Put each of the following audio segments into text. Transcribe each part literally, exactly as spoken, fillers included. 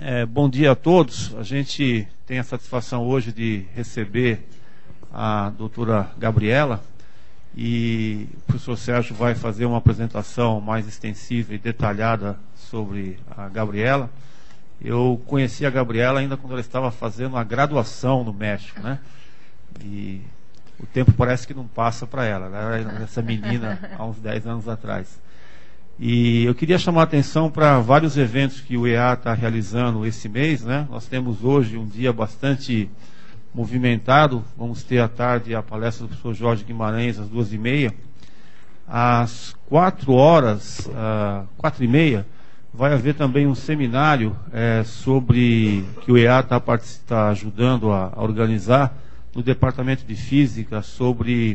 É, bom dia a todos. A gente tem a satisfação hoje de receber a doutora Gabriela e o professor Sérgio vai fazer uma apresentação mais extensiva e detalhada sobre a Gabriela. Eu conheci a Gabriela ainda quando ela estava fazendo a graduação no México, né? E o tempo parece que não passa para ela. Ela era essa menina há uns dez anos atrás. E eu queria chamar a atenção para vários eventos que o E A está realizando esse mês, né? Nós temos hoje um dia bastante movimentado. Vamos ter à tarde a palestra do professor Jorge Guimarães às duas e meia. Às quatro horas, uh, quatro e meia, vai haver também um seminário é, sobre que o E A está tá ajudando a, a organizar no Departamento de Física sobre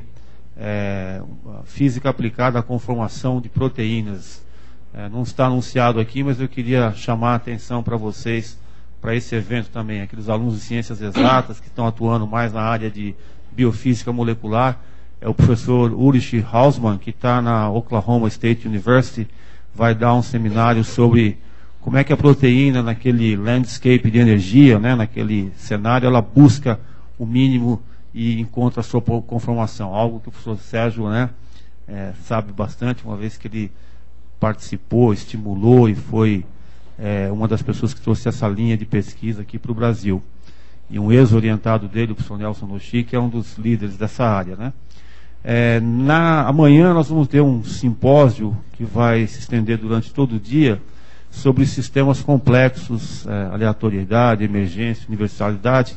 É, física aplicada à conformação de proteínas. É, não está anunciado aqui, mas eu queria chamar a atenção para vocês, para esse evento também, aqueles alunos de ciências exatas que estão atuando mais na área de biofísica molecular. É o professor Ulrich Hausmann, que está na Oklahoma State University, vai dar um seminário sobre como é que a proteína, naquele landscape de energia, né, naquele cenário, ela busca o mínimo e encontra a sua conformação, algo que o professor Sérgio, né, é, sabe bastante, uma vez que ele participou, estimulou e foi é, uma das pessoas que trouxe essa linha de pesquisa aqui para o Brasil. E um ex-orientado dele, o professor Nelson Nochi, que é um dos líderes dessa área, né. É, na, amanhã nós vamos ter um simpósio que vai se estender durante todo o dia sobre sistemas complexos, é, aleatoriedade, emergência, universalidade.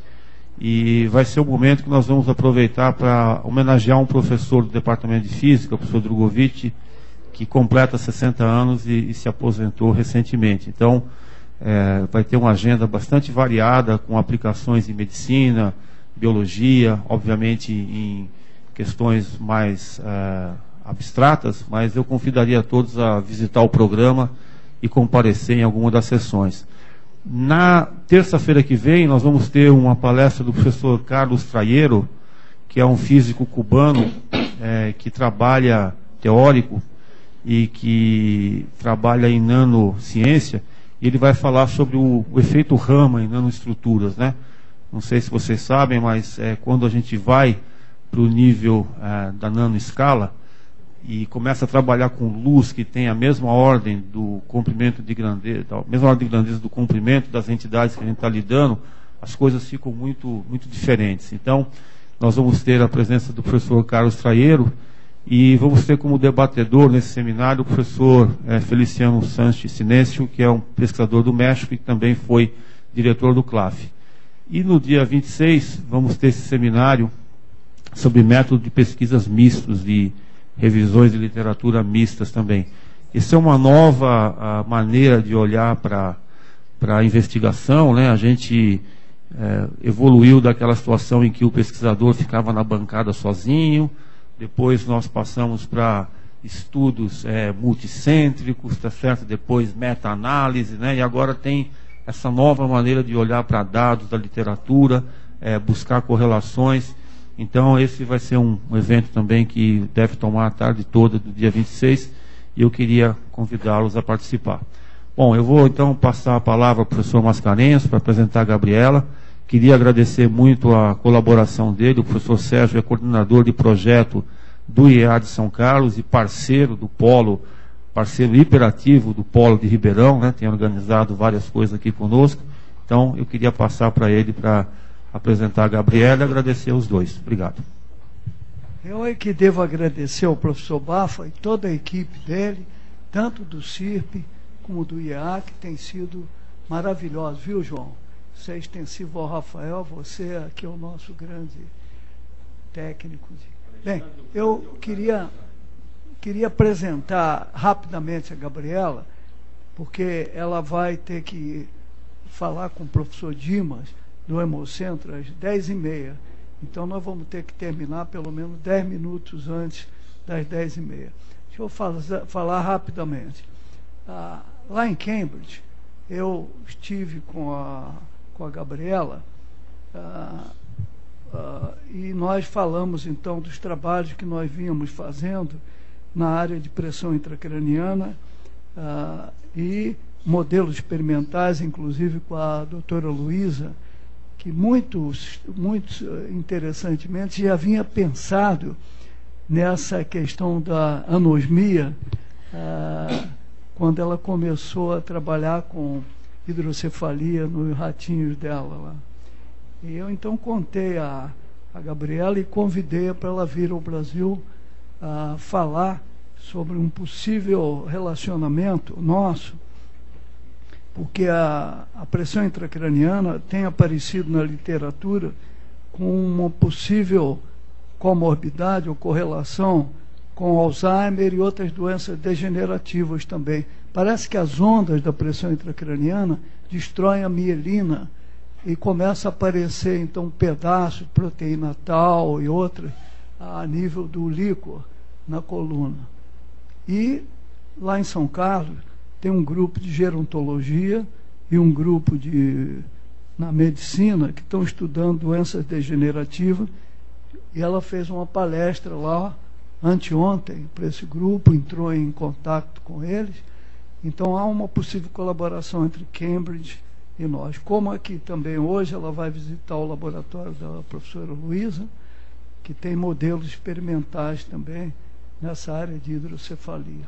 E vai ser o momento que nós vamos aproveitar para homenagear um professor do Departamento de Física, o professor Drogovic, que completa sessenta anos e, e se aposentou recentemente. Então, é, vai ter uma agenda bastante variada, com aplicações em medicina, biologia, obviamente em questões mais é, abstratas, mas eu convidaria a todos a visitar o programa e comparecer em alguma das sessões. Na terça-feira que vem, nós vamos ter uma palestra do professor Carlos Traiero, que é um físico cubano é, que trabalha, teórico, e que trabalha em nanociência, e ele vai falar sobre o, o efeito Raman em nanoestruturas, né? Não sei se vocês sabem, mas é, quando a gente vai para o nível é, da nanoescala, e começa a trabalhar com luz que tem a mesma ordem do comprimento de grandeza, a mesma ordem de grandeza do comprimento das entidades que a gente está lidando, as coisas ficam muito, muito diferentes. Então, nós vamos ter a presença do professor Carlos Traiero e vamos ter como debatedor nesse seminário o professor é, Feliciano Sanches Sinésio, que é um pesquisador do México e que também foi diretor do C L A F. E no dia vinte e seis, vamos ter esse seminário sobre método de pesquisas mistos, de revisões de literatura mistas também. Isso é uma nova a, maneira de olhar para a investigação, né? A gente é, evoluiu daquela situação em que o pesquisador ficava na bancada sozinho, depois nós passamos para estudos é, multicêntricos, tá certo? Depois meta-análise, né? E agora tem essa nova maneira de olhar para dados da literatura, é, buscar correlações. Então, esse vai ser um, um evento também que deve tomar a tarde toda do dia vinte e seis, e eu queria convidá-los a participar. Bom, eu vou então passar a palavra ao professor Mascarenhas para apresentar a Gabriela. Queria agradecer muito a colaboração dele. O professor Sérgio é coordenador de projeto do I E A de São Carlos e parceiro do Polo, parceiro hiperativo do Polo de Ribeirão, né? Tem organizado várias coisas aqui conosco. Então, eu queria passar para ele para apresentar a Gabriela e agradecer os dois. Obrigado. Eu é que devo agradecer ao professor Bafa e toda a equipe dele, tanto do C I R P como do I E A, que tem sido maravilhoso, viu, João? Você é extensivo ao Rafael, você aqui é o nosso grande técnico. De... Bem, eu queria, queria apresentar rapidamente a Gabriela, porque ela vai ter que falar com o professor Dimas, do Hemocentro, às dez e meia. Então, nós vamos ter que terminar pelo menos dez minutos antes das dez e meia. Deixa eu falar, falar rapidamente. Ah, lá em Cambridge, eu estive com a, com a Gabriela ah, ah, e nós falamos, então, dos trabalhos que nós vínhamos fazendo na área de pressão intracraniana ah, e modelos experimentais, inclusive com a doutora Luísa, que muitos, muitos interessantemente já havia pensado nessa questão da anosmia, ah, quando ela começou a trabalhar com hidrocefalia nos ratinhos dela lá. E eu então contei a, a Gabriela e convidei-a para ela vir ao Brasil a falar sobre um possível relacionamento nosso, porque a, a pressão intracraniana tem aparecido na literatura com uma possível comorbidade ou correlação com Alzheimer e outras doenças degenerativas também. Parece que as ondas da pressão intracraniana destroem a mielina e começa a aparecer, então, pedaços, proteína tal e outras, a nível do líquor na coluna. E, lá em São Carlos, tem um grupo de gerontologia e um grupo de, na medicina, que estão estudando doenças degenerativas, e ela fez uma palestra lá, anteontem, para esse grupo, entrou em contato com eles. Então, há uma possível colaboração entre Cambridge e nós. Como aqui também hoje ela vai visitar o laboratório da professora Luísa, que tem modelos experimentais também nessa área de hidrocefalia.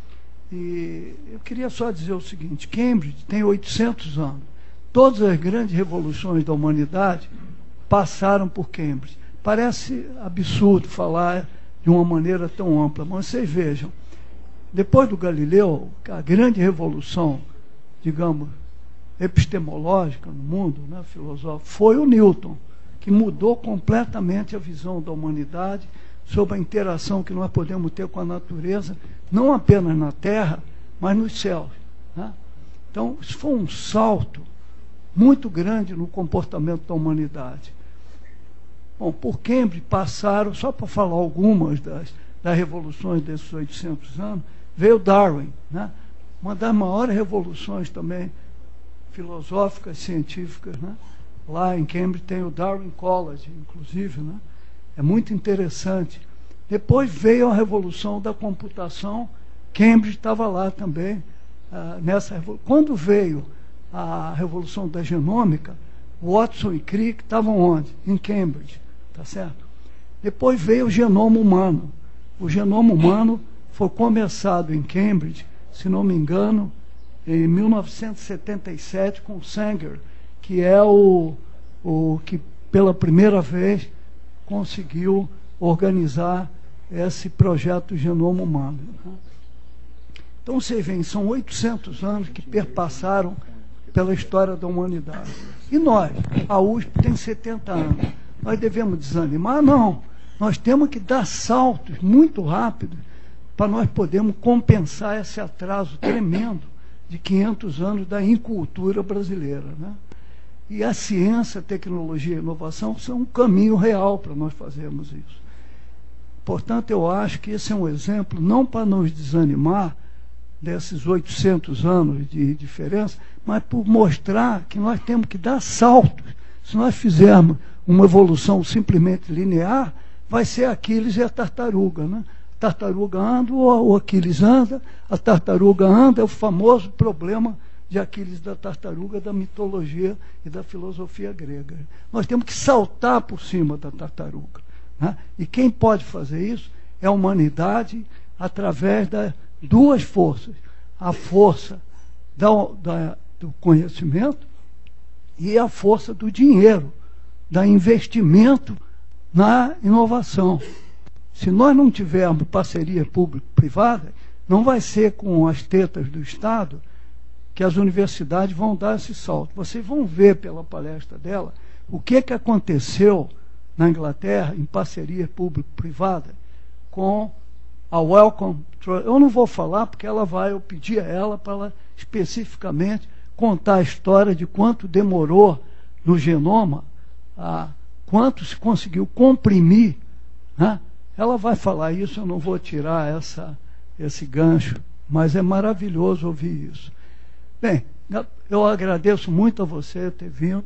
E eu queria só dizer o seguinte: Cambridge tem oitocentos anos. Todas as grandes revoluções da humanidade passaram por Cambridge. Parece absurdo falar de uma maneira tão ampla, mas vocês vejam, depois do Galileu, a grande revolução, digamos, epistemológica no mundo, né, filosófica, foi o Newton, que mudou completamente a visão da humanidade sobre a interação que nós podemos ter com a natureza, não apenas na Terra, mas nos céus, né? Então, isso foi um salto muito grande no comportamento da humanidade. Bom, por Cambridge passaram, só para falar algumas das, das revoluções desses oitocentos anos, veio Darwin, né? Uma das maiores revoluções também filosóficas, científicas, né? Lá em Cambridge tem o Darwin College, inclusive, né? É muito interessante. Depois veio a revolução da computação, Cambridge estava lá também, uh, nessa revolução. Quando veio a revolução da genômica, Watson e Crick estavam onde? Em Cambridge, tá certo? Depois veio o genoma humano. O genoma humano foi começado em Cambridge, se não me engano, em mil novecentos e setenta e sete, com Sanger, que é o, o que pela primeira vez conseguiu organizar esse projeto do genoma humano. Então, vocês veem, são oitocentos anos que perpassaram pela história da humanidade. E nós, a U S P tem setenta anos. Nós devemos desanimar? Não. Nós temos que dar saltos muito rápidos para nós podermos compensar esse atraso tremendo de quinhentos anos da incultura brasileira, né? E a ciência, a tecnologia e a inovação são um caminho real para nós fazermos isso. Portanto, eu acho que esse é um exemplo, não para nos desanimar desses oitocentos anos de diferença, mas por mostrar que nós temos que dar saltos. Se nós fizermos uma evolução simplesmente linear, vai ser Aquiles e a tartaruga, né? A tartaruga anda, o Aquiles anda, a tartaruga anda, é o famoso problema de Aquiles da tartaruga, da mitologia e da filosofia grega. Nós temos que saltar por cima da tartaruga, né? E quem pode fazer isso é a humanidade através das duas forças. A força da, da, do conhecimento e a força do dinheiro, da investimento na inovação. Se nós não tivermos parceria público-privada, não vai ser com as tetas do Estado que as universidades vão dar esse salto. Vocês vão ver pela palestra dela o que, que aconteceu na Inglaterra, em parceria público-privada, com a Wellcome Trust. Eu não vou falar porque ela vai, eu pedi a ela para ela especificamente contar a história de quanto demorou no genoma, a, quanto se conseguiu comprimir, né? Ela vai falar isso, eu não vou tirar essa, esse gancho, mas é maravilhoso ouvir isso. Bem, eu agradeço muito a você ter vindo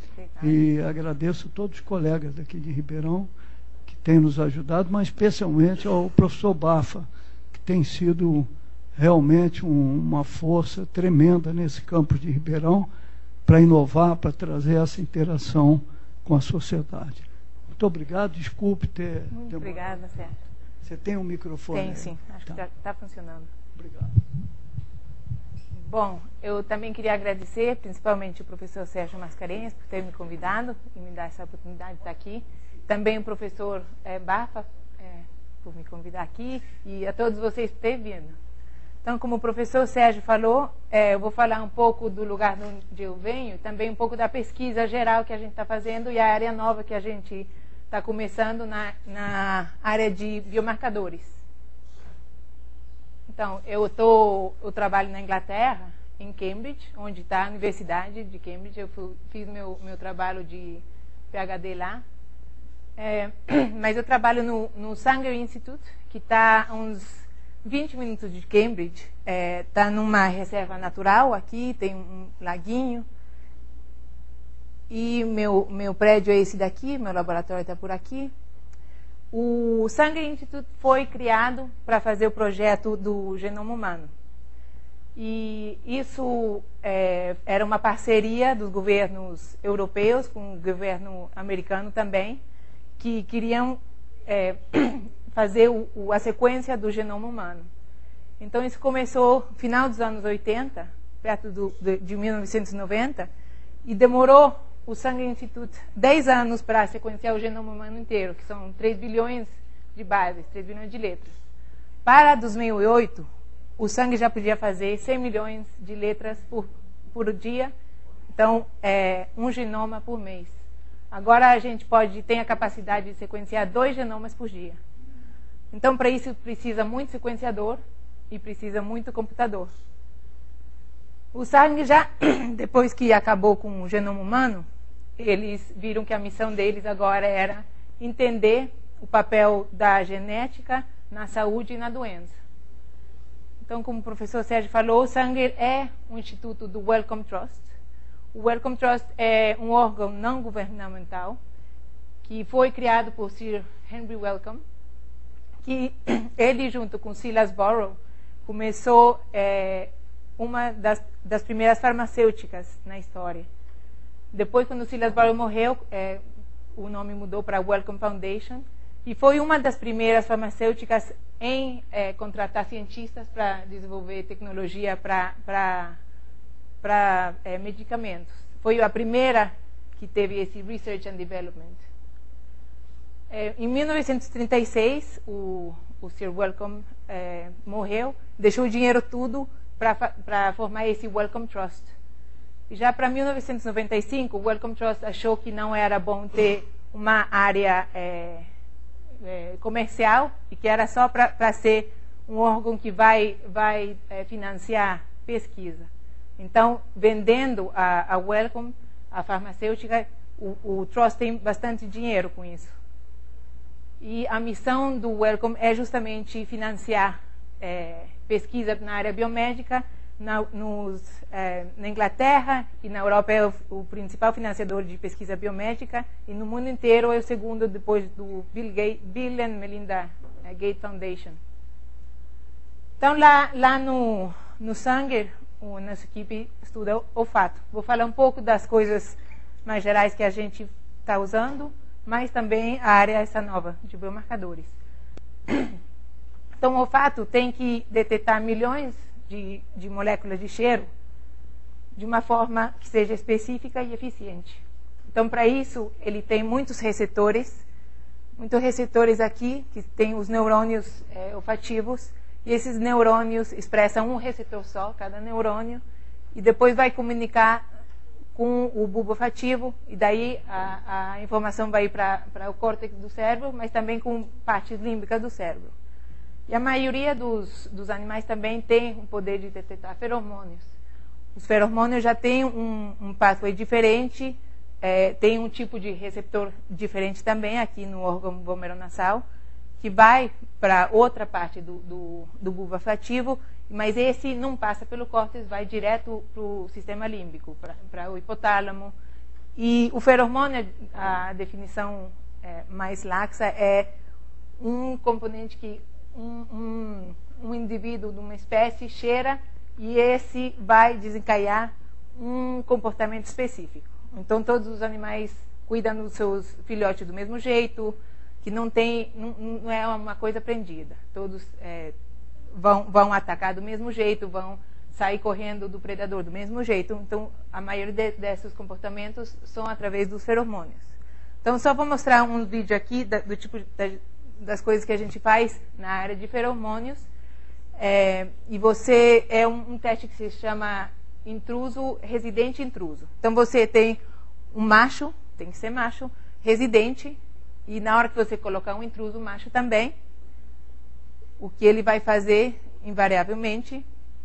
e agradeço a todos os colegas daqui de Ribeirão que têm nos ajudado, mas especialmente ao professor Bafa, que tem sido realmente um, uma força tremenda nesse campus de Ribeirão para inovar, para trazer essa interação com a sociedade. Muito obrigado, desculpe ter... Muito obrigada, Sérgio. Você tem um microfone? Tem, aí? sim. Acho Tá. que já está funcionando. Obrigado. Bom, eu também queria agradecer, principalmente o professor Sérgio Mascarenhas, por ter me convidado e me dar essa oportunidade de estar aqui. Também o professor é, Bafa, é, por me convidar aqui, e a todos vocês por terem vindo. Então, como o professor Sérgio falou, é, eu vou falar um pouco do lugar onde eu venho, também um pouco da pesquisa geral que a gente está fazendo e a área nova que a gente está começando na, na área de biomarcadores. Então, eu, tô, eu trabalho na Inglaterra, em Cambridge, onde está a Universidade de Cambridge. Eu fui, fiz meu, meu trabalho de PhD lá. É, mas eu trabalho no, no Sanger Institute, que está a uns vinte minutos de Cambridge. Está é, numa reserva natural aqui, tem um laguinho. E meu, meu prédio é esse daqui, meu laboratório está por aqui. O Sanger Institute foi criado para fazer o projeto do genoma humano. E isso é, era uma parceria dos governos europeus com o governo americano também, que queriam é, fazer o, o, a sequência do genoma humano. Então isso começou no final dos anos oitenta, perto do, de, de mil novecentos e noventa, e demorou o Sanger Institute dez anos para sequenciar o genoma humano inteiro, que são três bilhões de bases, três bilhões de letras. Para dois mil e oito, o Sanger já podia fazer cem milhões de letras por, por dia, então é um genoma por mês. Agora a gente pode tem a capacidade de sequenciar dois genomas por dia. Então, para isso precisa muito sequenciador e precisa muito computador. O Sanger já, depois que acabou com o genoma humano, eles viram que a missão deles agora era entender o papel da genética na saúde e na doença. Então, como o professor Sérgio falou, o Sanger é um instituto do Wellcome Trust. O Wellcome Trust é um órgão não governamental que foi criado por Sir Henry Wellcome, que ele, junto com Silas Burrow, começou é, uma das, das primeiras farmacêuticas na história. Depois, quando o Silas Burrow morreu, é, o nome mudou para Wellcome Foundation, e foi uma das primeiras farmacêuticas em é, contratar cientistas para desenvolver tecnologia para é, medicamentos. Foi a primeira que teve esse Research and Development. É, em mil novecentos e trinta e seis, o, o Sir Wellcome é, morreu, deixou o dinheiro tudo para formar esse Wellcome Trust. E já para mil novecentos e noventa e cinco, o Wellcome Trust achou que não era bom ter uma área é, é, comercial e que era só para ser um órgão que vai, vai é, financiar pesquisa. Então, vendendo a, a Wellcome, a farmacêutica, o, o Trust tem bastante dinheiro com isso. E a missão do Wellcome é justamente financiar é, pesquisa na área biomédica. Na, nos, é, na Inglaterra e na Europa é o, o principal financiador de pesquisa biomédica, e no mundo inteiro é o segundo depois do Bill, Gates, Bill and Melinda Gates Foundation. Então, lá, lá no, no Sanger, a nossa equipe estuda olfato. Vou falar um pouco das coisas mais gerais que a gente está usando, mas também a área essa nova de biomarcadores. Então, o olfato tem que detectar milhões De, de moléculas de cheiro de uma forma que seja específica e eficiente. Então, para isso, ele tem muitos receptores, muitos receptores aqui, que tem os neurônios é, olfativos, e esses neurônios expressam um receptor só, cada neurônio, e depois vai comunicar com o bulbo olfativo, e daí a, a informação vai para o córtex do cérebro, mas também com partes límbicas do cérebro. E a maioria dos, dos animais também tem o poder de detectar feromônios. Os feromônios já têm um, um pathway diferente, é, tem um tipo de receptor diferente também aqui no órgão vomeronasal, que vai para outra parte do, do, do bulbo olfativo, mas esse não passa pelo córtex, vai direto para o sistema límbico, para o hipotálamo. E o feromônio, a definição é, mais laxa, é um componente que Um, um, um indivíduo de uma espécie cheira e esse vai desencadear um comportamento específico. Então, todos os animais cuidam dos seus filhotes do mesmo jeito, que não, tem, não, não é uma coisa aprendida. Todos é, vão, vão atacar do mesmo jeito, vão sair correndo do predador do mesmo jeito. Então, a maioria de, desses comportamentos são através dos feromônios. Então, só vou mostrar um vídeo aqui da, do tipo da, das coisas que a gente faz na área de feromônios. É, e você é um, um teste que se chama intruso, residente intruso. Então, você tem um macho, tem que ser macho, residente, e na hora que você colocar um intruso macho também, o que ele vai fazer, invariavelmente,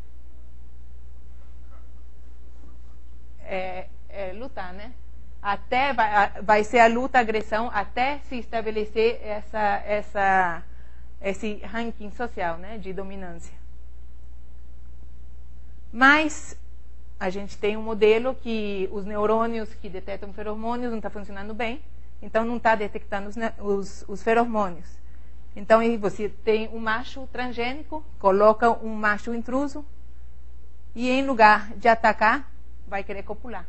é, é lutar, né? Até vai, vai ser a luta, a agressão, até se estabelecer essa, essa, esse ranking social, né, de dominância. Mas a gente tem um modelo que os neurônios que detectam feromônios não estão funcionando bem, então não está detectando os, os, os feromônios. Então aí você tem um macho transgênico, coloca um macho intruso e em lugar de atacar, vai querer copular.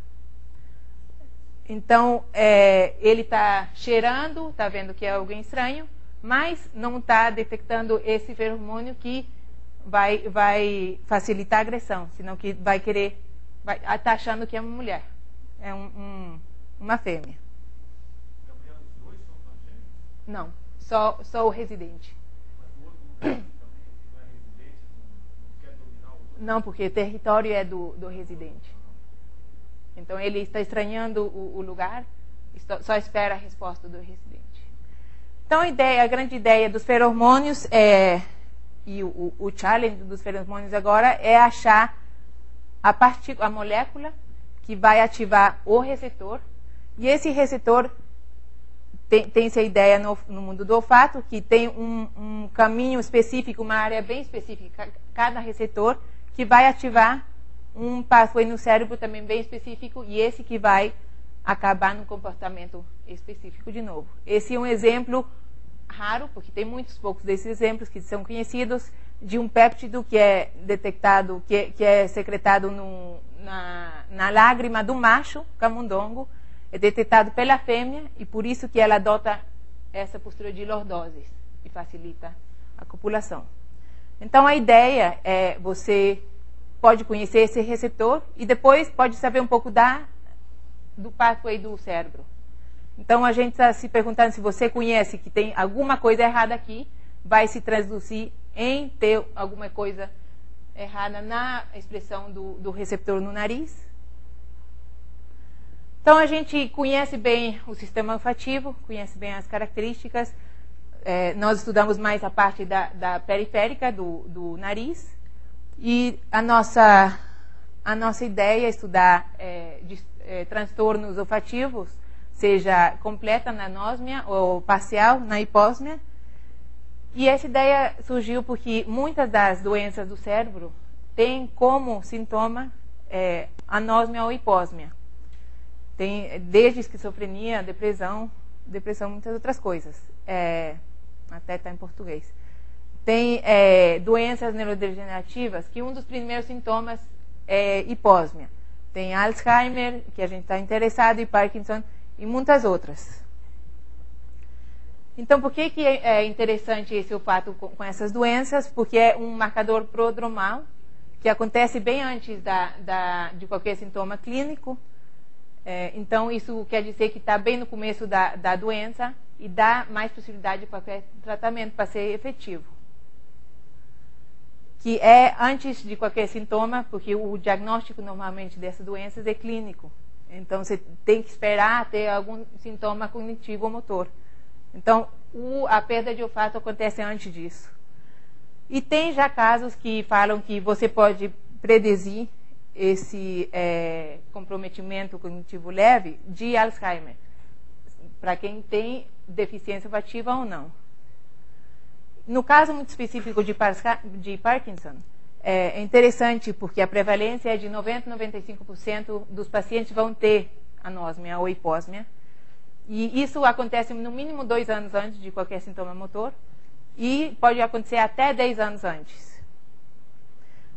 Então, é, ele está cheirando, está vendo que é alguém estranho, mas não está detectando esse feromônio que vai, vai facilitar a agressão, senão que vai querer, está achando que é uma mulher, é um, um, uma fêmea. Gabriel, os dois são transgênicos? Não, só, só o residente. Mas o outro também, que não é residente, não, não quer dominar o outro? Não, porque o território é do, do residente. Então, ele está estranhando o, o lugar, só espera a resposta do residente. Então, a, ideia, a grande ideia dos feromônios, é, e o, o challenge dos feromônios agora, é achar a, partícula, a molécula que vai ativar o receptor. E esse receptor, tem, tem essa ideia no, no mundo do olfato, que tem um, um caminho específico, uma área bem específica, cada receptor, que vai ativar um pathway no cérebro também bem específico, e esse que vai acabar no comportamento específico de novo. Esse é um exemplo raro, porque tem muitos poucos desses exemplos que são conhecidos, de um péptido que é detectado, que é, que é secretado no, na, na lágrima do macho camundongo, é detectado pela fêmea, e por isso que ela adota essa postura de lordose, e facilita a copulação. Então, a ideia é você pode conhecer esse receptor e depois pode saber um pouco da, do pathway do cérebro. Então, a gente está se perguntando se você conhece que tem alguma coisa errada aqui, vai se traduzir em ter alguma coisa errada na expressão do, do receptor no nariz. Então, a gente conhece bem o sistema olfativo, conhece bem as características. É, nós estudamos mais a parte da, da periférica do, do nariz. E a nossa, a nossa ideia é estudar é, de, é, transtornos olfativos, seja completa na anósmia ou parcial na hipósmia. E essa ideia surgiu porque muitas das doenças do cérebro têm como sintoma é, anósmia ou hipósmia. Tem desde esquizofrenia, depressão, depressão, muitas outras coisas. É, até está em português. Tem é, doenças neurodegenerativas que um dos primeiros sintomas é hipósmia. Tem Alzheimer, que a gente está interessado, e Parkinson, e muitas outras. Então, por que, que é interessante esse olfato com, com essas doenças? Porque é um marcador prodromal, que acontece bem antes da, da, de qualquer sintoma clínico. É, então, isso quer dizer que está bem no começo da, da doença e dá mais possibilidade de qualquer tratamento para ser efetivo. Que é antes de qualquer sintoma, porque o diagnóstico normalmente dessas doenças é clínico. Então, você tem que esperar ter algum sintoma cognitivo ou motor. Então, o, a perda de olfato acontece antes disso. E tem já casos que falam que você pode predizir esse é, comprometimento cognitivo leve de Alzheimer, para quem tem deficiência olfativa ou não. No caso muito específico de, de Parkinson, é interessante porque a prevalência é de noventa a noventa e cinco por cento dos pacientes vão ter anósmia ou hipósmia. E isso acontece no mínimo dois anos antes de qualquer sintoma motor e pode acontecer até dez anos antes.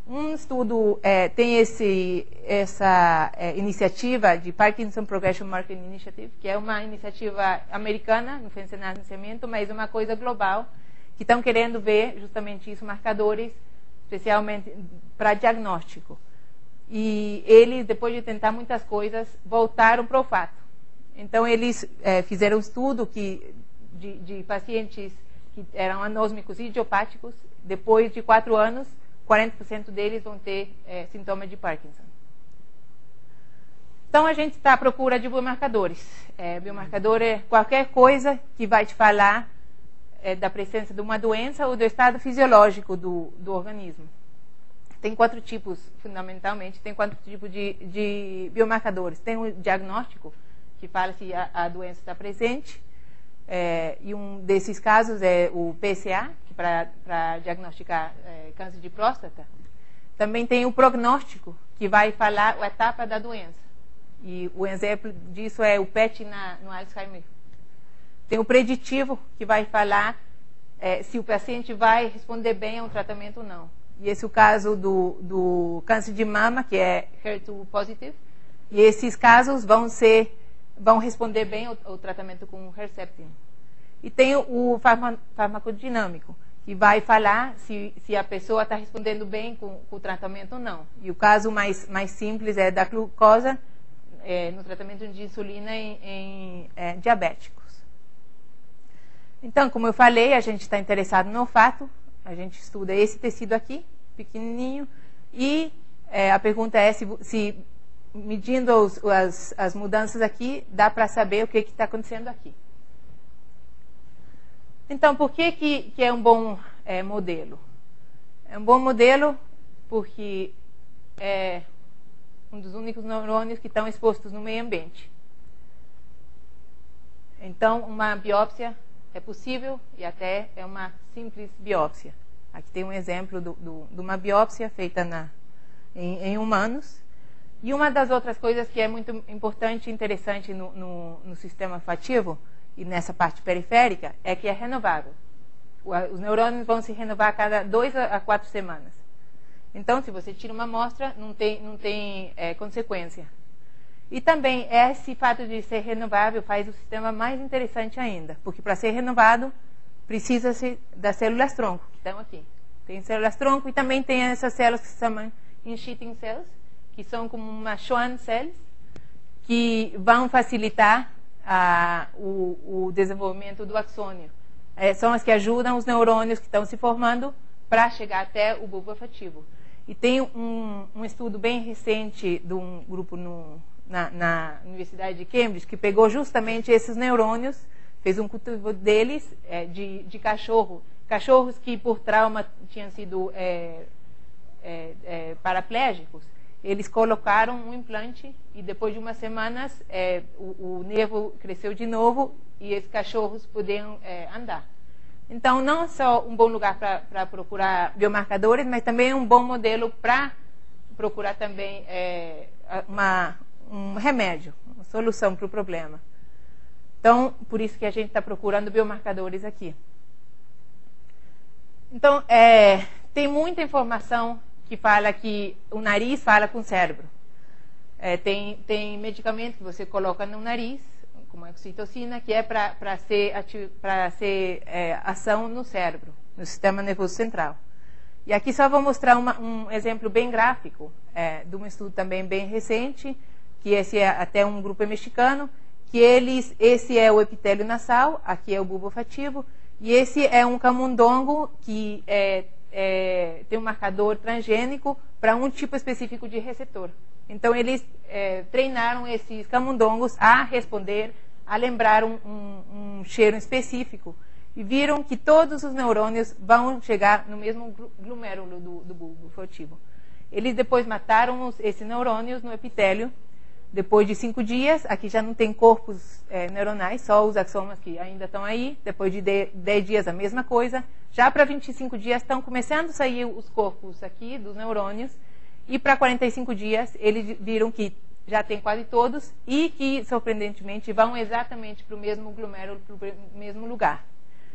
Um estudo é, tem esse, essa é, iniciativa de Parkinson Progression Marketing Initiative, que é uma iniciativa americana no financiamento, mas uma coisa global, que estão querendo ver justamente isso, marcadores, especialmente para diagnóstico. E eles, depois de tentar muitas coisas, voltaram para o olfato. Então, eles é, fizeram um estudo que, de, de pacientes que eram anôsmicos idiopáticos. Depois de quatro anos, quarenta por cento deles vão ter é, sintomas de Parkinson. Então, a gente está à procura de biomarcadores. É, biomarcador é qualquer coisa que vai te falar é, da presença de uma doença ou do estado fisiológico do, do organismo. Tem quatro tipos, fundamentalmente, tem quatro tipos de, de biomarcadores. Tem o diagnóstico, que fala se a, a doença está presente. É, e um desses casos é o P S A, que para diagnosticar é, câncer de próstata. Também tem o prognóstico, que vai falar a etapa da doença. E o exemplo disso é o P E T na, no Alzheimer. Tem o preditivo, que vai falar é, se o paciente vai responder bem ao tratamento ou não. E esse é o caso do, do câncer de mama, que é H E R dois positive. E esses casos vão ser, vão responder bem ao, ao tratamento com Herceptin. E tem o farma, farmacodinâmico, que vai falar se, se a pessoa está respondendo bem com, com o tratamento ou não. E o caso mais, mais simples é da glucosa é, no tratamento de insulina em, em é, diabéticos. Então, como eu falei, a gente está interessado no olfato. A gente estuda esse tecido aqui, pequenininho, e é, a pergunta é se, se medindo os, as, as mudanças aqui, dá para saber o que está acontecendo aqui. Então, por que, que, que é um bom é, modelo? É um bom modelo porque é um dos únicos neurônios que estão expostos no meio ambiente. Então, uma biópsia é possível e até é uma simples biópsia. Aqui tem um exemplo do, do, de uma biópsia feita na, em, em humanos. E uma das outras coisas que é muito importante e interessante no, no, no sistema olfativo e nessa parte periférica é que é renovável. O, os neurônios vão se renovar a cada dois a quatro semanas. Então, se você tira uma amostra, não tem, não tem é, consequência. E também esse fato de ser renovável faz o sistema mais interessante ainda, porque para ser renovado precisa-se das células-tronco, que estão aqui. Tem células-tronco e também tem essas células que se chamam enchyting cells, que são como uma Schwann cells, que vão facilitar ah, o, o desenvolvimento do axônio. É, são as que ajudam os neurônios que estão se formando para chegar até o bulbo olfativo. E tem um, um estudo bem recente de um grupo no... Na, na Universidade de Cambridge, que pegou justamente esses neurônios, fez um cultivo deles é, de, de cachorro. Cachorros que por trauma tinham sido é, é, é, paraplégicos, eles colocaram um implante e depois de umas semanas é, o, o nervo cresceu de novo e esses cachorros podiam é, andar. Então, não é só um bom lugar para procurar biomarcadores, mas também é um bom modelo para procurar também é, uma... um remédio, uma solução para o problema. Então, por isso que a gente está procurando biomarcadores aqui. Então, é, tem muita informação que fala que o nariz fala com o cérebro. É, tem, tem medicamento que você coloca no nariz, como a oxitocina, que é para ser, pra ser é, ação no cérebro, no sistema nervoso central. E aqui só vou mostrar uma, um exemplo bem gráfico, é, de um estudo também bem recente, que esse é até um grupo mexicano, que eles, esse é o epitélio nasal, aqui é o bulbo olfativo, e esse é um camundongo que é, é, tem um marcador transgênico para um tipo específico de receptor. Então, eles é, treinaram esses camundongos a responder, a lembrar um, um, um cheiro específico, e viram que todos os neurônios vão chegar no mesmo glomérulo do, do bulbo olfativo. Eles depois mataram os, esses neurônios no epitélio. Depois de cinco dias, aqui já não tem corpos é, neuronais, só os axomas que ainda estão aí. Depois de dez dias, a mesma coisa. Já para vinte e cinco dias, estão começando a sair os corpos aqui dos neurônios. E para quarenta e cinco dias, eles viram que já tem quase todos e que, surpreendentemente, vão exatamente para o mesmo glomérulo, para o mesmo lugar.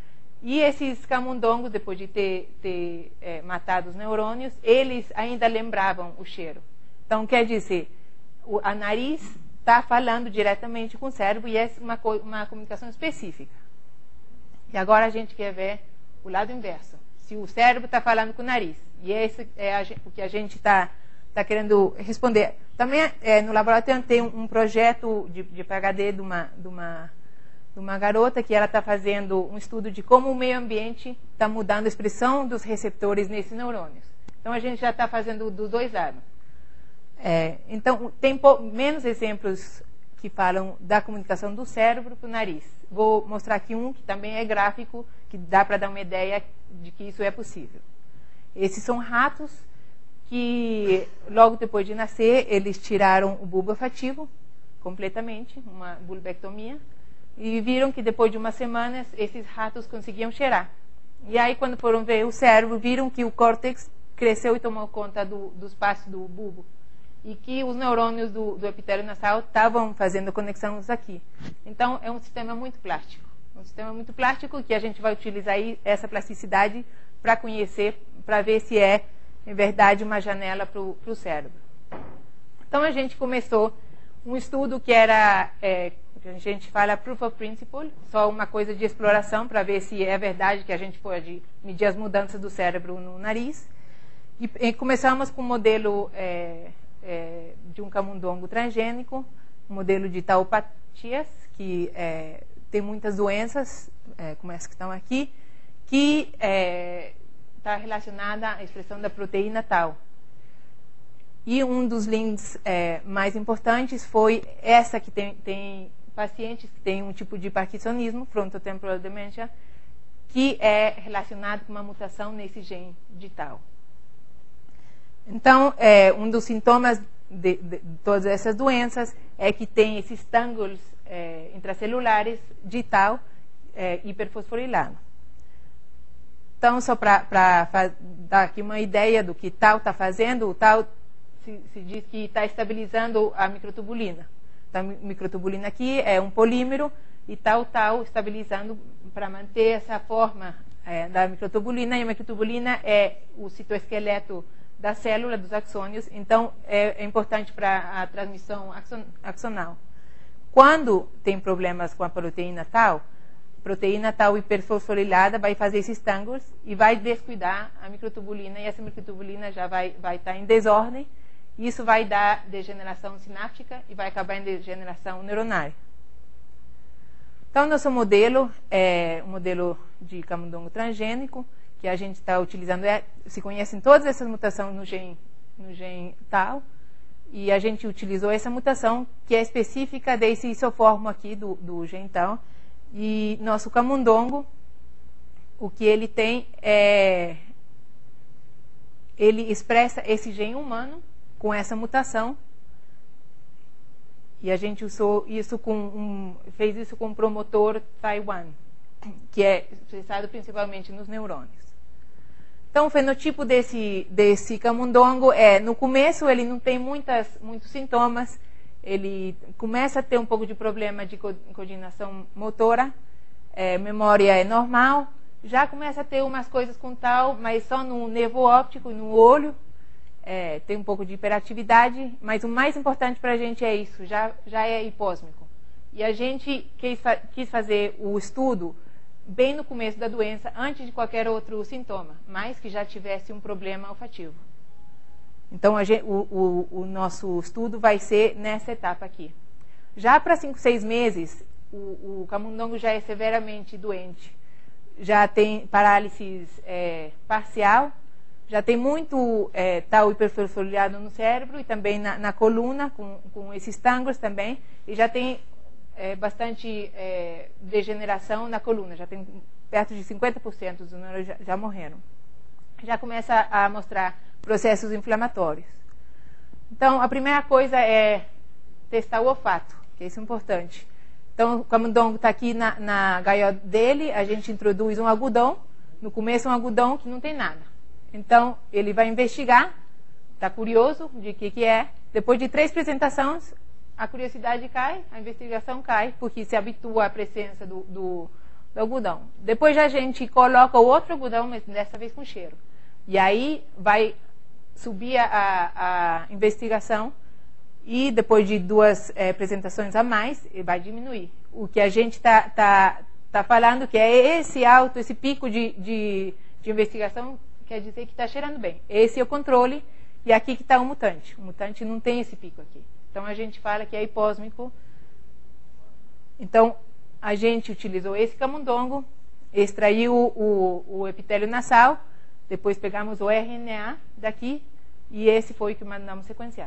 E esses camundongos, depois de ter, ter é, matado os neurônios, eles ainda lembravam o cheiro. Então, quer dizer, o, a nariz está falando diretamente com o cérebro e é uma, uma comunicação específica. E agora a gente quer ver o lado inverso. Se o cérebro está falando com o nariz. E esse é a, o que a gente está tá querendo responder. Também é, no laboratório tem um, um projeto de, de PhD de uma, de, uma, de uma garota que ela está fazendo um estudo de como o meio ambiente está mudando a expressão dos receptores nesses neurônios. Então a gente já está fazendo dos dois lados. É, então tem menos exemplos que falam da comunicação do cérebro para o nariz. Vou mostrar aqui um que também é gráfico, que dá para dar uma ideia de que isso é possível. Esses são ratos que, logo depois de nascer, eles tiraram o bulbo olfativo completamente, uma bulbectomia, e viram que depois de umas semanas, esses ratos conseguiam cheirar. E aí, quando foram ver o cérebro, viram que o córtex cresceu e tomou conta do, do espaço do bulbo. E que os neurônios do, do epitélio nasal estavam fazendo conexões aqui. Então, é um sistema muito plástico. Um sistema muito plástico que a gente vai utilizar aí essa plasticidade para conhecer, para ver se é, em verdade, uma janela para o cérebro. Então, a gente começou um estudo que era, é, a gente fala proof of principle, só uma coisa de exploração para ver se é verdade que a gente pode medir as mudanças do cérebro no nariz. E, e começamos com um modelo... É, É, de um camundongo transgênico, um modelo de taupatias, que é, tem muitas doenças, é, como essas que estão aqui, que está é, relacionada à expressão da proteína tau. E um dos links é, mais importantes foi essa que tem, tem pacientes que têm um tipo de parkinsonismo, frontotemporal dementia, que é relacionado com uma mutação nesse gene de tau. Então, é, um dos sintomas de, de, de todas essas doenças é que tem esses tângulos é, intracelulares de tau é, hiperfosforilado. Então, só para dar aqui uma ideia do que tau está fazendo, o tau se, se diz que está estabilizando a microtubulina. Então, a microtubulina aqui é um polímero e tau-tau estabilizando para manter essa forma é, da microtubulina. E a microtubulina é o citoesqueleto da célula, dos axônios, então é, é importante para a transmissão axon, axonal. Quando tem problemas com a proteína tau, proteína tau hiperfosforilada vai fazer esses tângulos e vai descuidar a microtubulina, e essa microtubulina já vai, vai estar em desordem, e isso vai dar degeneração sináptica e vai acabar em degeneração neuronária. Então, nosso modelo é um modelo de camundongo transgênico, que a gente está utilizando, é, se conhecem todas essas mutações no gene, no gene tau, e a gente utilizou essa mutação que é específica desse isoformo aqui do, do gene tau, e nosso camundongo, o que ele tem é, ele expressa esse gene humano com essa mutação, e a gente usou isso com um, fez isso com o promotor Taiwan, que é expressado principalmente nos neurônios. Então, o fenotipo desse, desse camundongo é, no começo, ele não tem muitas, muitos sintomas, ele começa a ter um pouco de problema de coordenação motora, é, memória é normal, já começa a ter umas coisas com tau, mas só no nervo óptico e no olho, é, tem um pouco de hiperatividade, mas o mais importante para a gente é isso, já, já é hipósmico. E a gente quis, quis fazer o estudo bem no começo da doença, antes de qualquer outro sintoma, mas que já tivesse um problema olfativo. Então, a gente, o, o, o nosso estudo vai ser nessa etapa aqui. Já para cinco, seis meses, o, o camundongo já é severamente doente. Já tem parálise é, parcial, já tem muito é, tau hiperfosforilado no cérebro e também na, na coluna, com, com esses tângulos também, e já tem É, bastante é, degeneração na coluna, já tem perto de cinquenta por cento dos neurônios já, já morreram. Já começa a mostrar processos inflamatórios. Então, a primeira coisa é testar o olfato, que isso é importante. Então, o camundongo está aqui na, na gaiola dele, a gente introduz um algodão, no começo um algodão que não tem nada. Então, ele vai investigar, está curioso de que que é, depois de três apresentações, a curiosidade cai, a investigação cai, porque se habitua à presença do, do, do algodão. Depois a gente coloca o outro algodão, mas dessa vez com cheiro. E aí vai subir a, a investigação e depois de duas é, apresentações a mais, vai diminuir. O que a gente está tá, tá falando que é esse alto, esse pico de, de, de investigação, quer dizer que está cheirando bem. Esse é o controle e aqui que está o mutante. O mutante não tem esse pico aqui. Então a gente fala que é hipósmico. Então a gente utilizou esse camundongo, extraiu o, o, o epitélio nasal, depois pegamos o R N A daqui e esse foi o que mandamos sequenciar.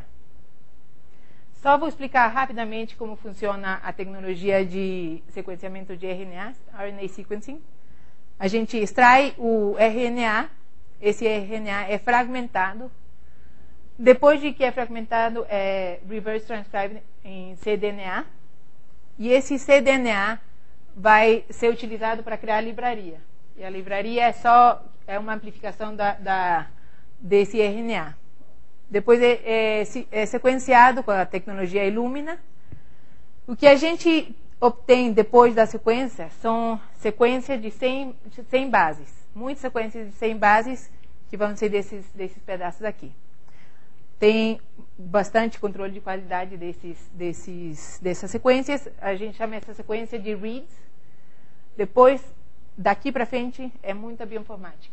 Só vou explicar rapidamente como funciona a tecnologia de sequenciamento de R N A, R N A sequencing. A gente extrai o R N A, esse R N A é fragmentado. Depois de que é fragmentado, é reverse transcribed em cDNA. E esse cDNA vai ser utilizado para criar a livraria. E a livraria é só é uma amplificação da, da, desse R N A. Depois é, é, é sequenciado com a tecnologia Illumina. O que a gente obtém depois da sequência são sequências de cem, cem bases. Muitas sequências de cem bases que vão ser desses, desses pedaços aqui. Tem bastante controle de qualidade desses, desses, dessas sequências. A gente chama essa sequência de reads. Depois, daqui para frente, é muita bioinformática.